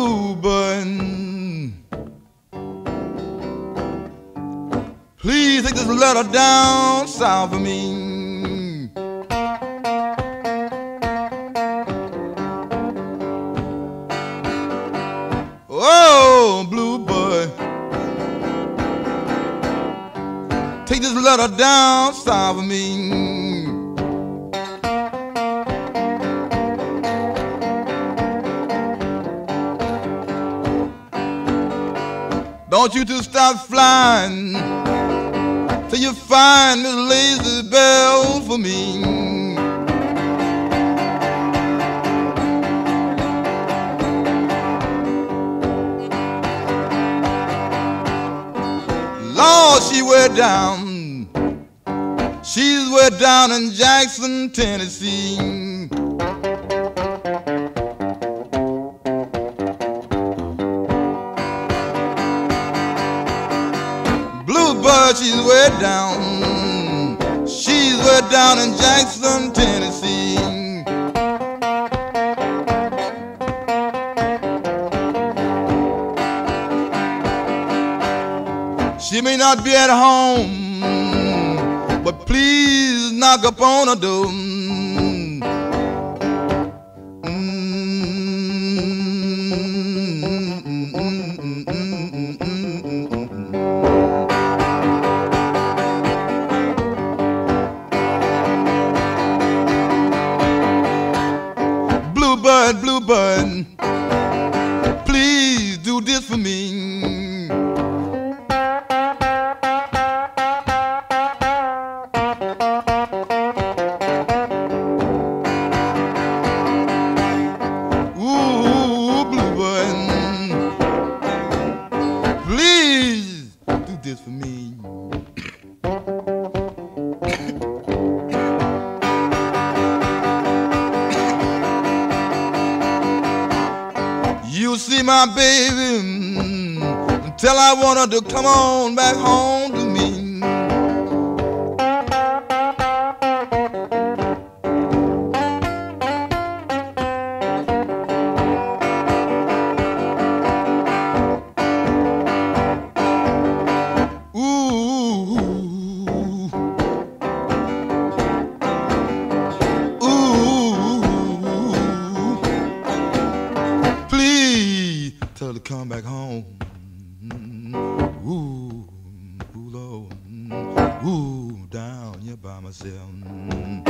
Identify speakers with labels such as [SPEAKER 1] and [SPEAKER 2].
[SPEAKER 1] Bluebird, please take this letter down south of me. Oh, Bluebird, take this letter down south of me. Don't you two stop flying till you find this lazy bell for me. Lord, she's way down in Jackson, Tennessee. Bluebird, she's way down in Jackson, Tennessee. She may not be at home, but please knock upon her door. Bluebird, Bluebird, please do this for me. Ooh, Bluebird, please do this for me. You see my baby, tell I want her to come on back home to me. Tell her to come back home. Ooh, ooh, Lord. Ooh, down here by myself.